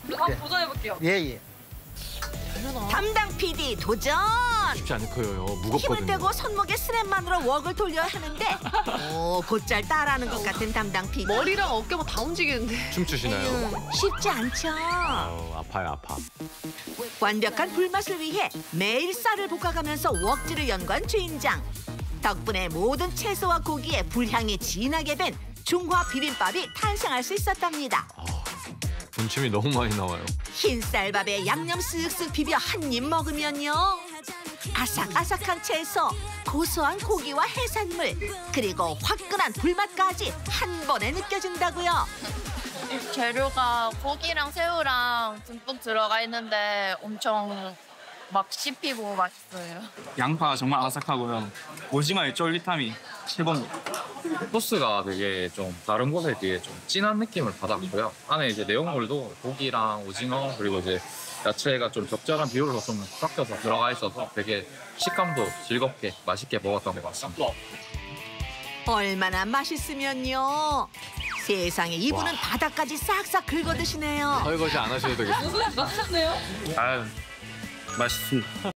한번 도전해볼게요. 예, 예. 담당 PD 도전! 쉽지 않을 거예요. 힘을 무겁거든요. 빼고 손목에 스냅만으로 웍을 돌려야 하는데 곧잘 따라하는 것 같은 담당 PD. 머리랑 어깨가 다 움직이는데. 춤추시나요? 쉽지 않죠. 아우, 아파요, 아파. 완벽한 불맛을 위해 매일 쌀을 볶아가면서 웍질을 연구한 주인장. 덕분에 모든 채소와 고기에 불향이 진하게 밴 중화 비빔밥이 탄생할 수 있었답니다. 군침이 너무 많이 나와요. 흰 쌀밥에 양념 쓱쓱 비벼 한 입 먹으면요. 아삭아삭한 채소, 고소한 고기와 해산물, 그리고 화끈한 불맛까지 한 번에 느껴진다고요. 재료가 고기랑 새우랑 듬뿍 들어가 있는데 엄청 막 씹히고 맛있어요. 양파가 정말 아삭하고요. 오징어의 쫄깃함이 최고입니다. 소스가 되게 좀 다른 곳에 비해 좀 진한 느낌을 받았고요. 안에 이제 내용물도 고기랑 오징어 그리고 이제 야채가 좀 적절한 비율로 좀 섞여서 들어가 있어서 되게 식감도 즐겁게 맛있게 먹었던 것 같습니다. 얼마나 맛있으면요. 세상에 이분은 바닥까지 싹싹 긁어 드시네요. 설거지 안 하셔도 되겠어요. 맛있네요. 아유, 맛있습니다.